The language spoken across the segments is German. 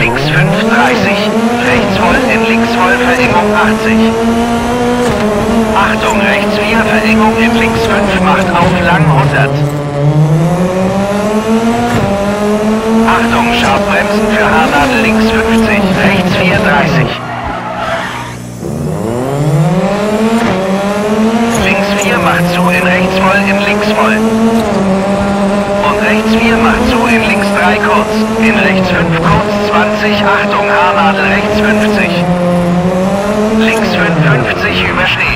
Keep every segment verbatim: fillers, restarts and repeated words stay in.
links fünf, dreißig, rechts voll, in links voll, Verengung achtzig. Achtung, rechts vier, Verengung in links fünf, macht auf, lang hundert. Achtung, Scharfbremsen für Haarnadel links fünfzig, rechts vier, dreißig. Links vier macht zu, in rechts voll, in links voll. Und rechts vier macht zu, in links drei kurz, in rechts fünf kurz, zwanzig, Achtung, Haarnadel rechts fünfzig. Links fünf, fünfzig über Schnee.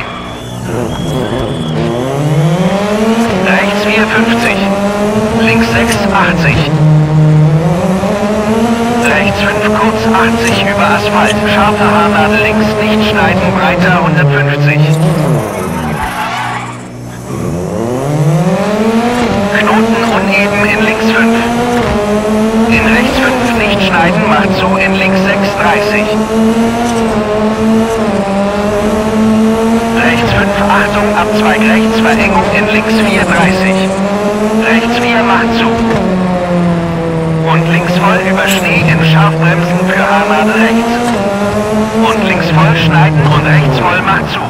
Rechts vier, fünfzig. Links sechs, achtzig. Rechts fünf kurz, achtzig über Asphalt. Scharfe Haarnadel links, nicht schneiden, breiter hundertfünfzig. Knoten uneben in links fünf. In rechts fünf nicht schneiden, macht zu, in links sechs, dreißig. Rechts fünf, Achtung, Abzweig rechts, Verengung in links vier, dreißig. Rechts vier macht zu. Und links voll über Schnee in Scharfbremsen für Haarnadel rechts. Und links voll schneiden und rechts voll macht zu.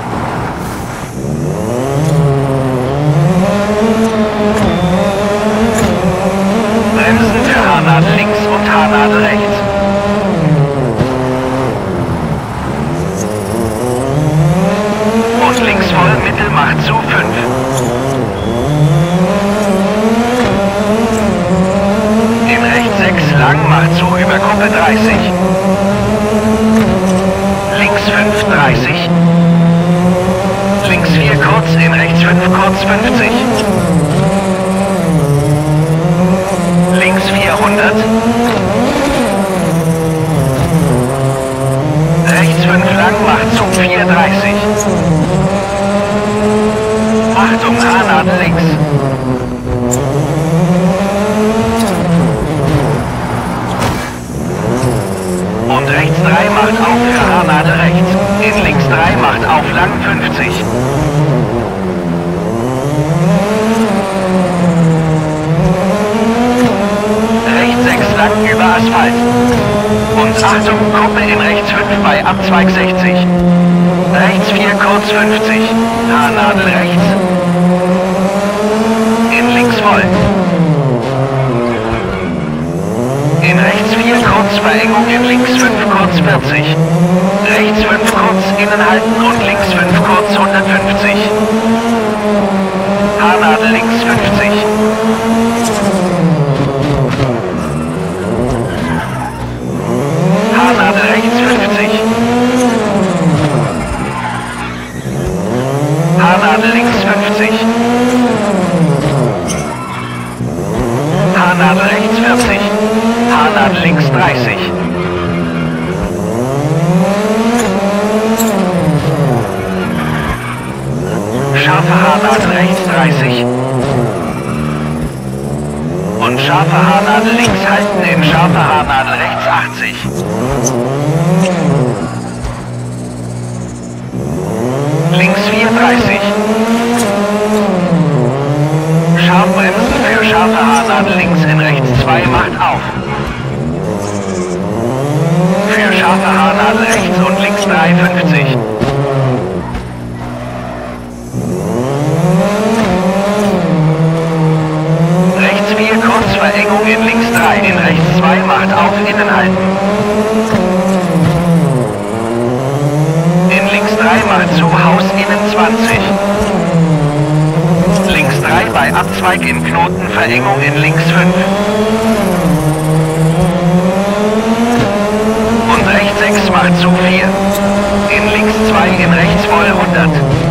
Bremsen für Haarnadel links und Haarnadel rechts. Und links voll, Mittel macht zu, fünf. In rechts sechs, lang macht zu, über Kuppe dreißig. Links fünf, dreißig. Links vier kurz, in rechts fünf kurz, fünfzig. Links vierhundert. Rechts fünf lang, macht zu, vier, dreißig. Achtung, Haarnadel links. Und rechts drei macht auf für Haarnadel rechts. In links drei macht auf lang fünfzig. Rechts sechs lang über Asphalt. Und Achtung, Kuppe in rechts fünf bei Abzweig sechzig. Rechts vier kurz fünfzig. Haarnadel rechts. In links voll. In rechts vier kurz Verengung, in links fünf kurz vierzig. Rechts fünf kurz innen halten und links fünf kurz hundertfünfzig. Haarnadel links fünfzig. Haarnadel rechts fünfzig. Haarnadel links fünfzig. Haarnadel rechts vierzig. Haarnadel links dreißig. Scharfe Haarnadel rechts dreißig. Und scharfe Haarnadel links halten, in scharfe Haarnadel rechts achtzig. Links vier, dreißig. Scharfbremsen für scharfe Haarnadel links, in rechts zwei macht auf. Für scharfe Haarnadel rechts und links drei, fünfzig. Rechts vier kurz Verengung, in links drei, in rechts zwei macht auf, innen halten. In links drei macht zu, Haus innen zwanzig. Links drei bei Abzweig in Knoten, Verengung in links fünf. Und rechts sechs macht zu, vier. In links zwei, in rechts voll hundert.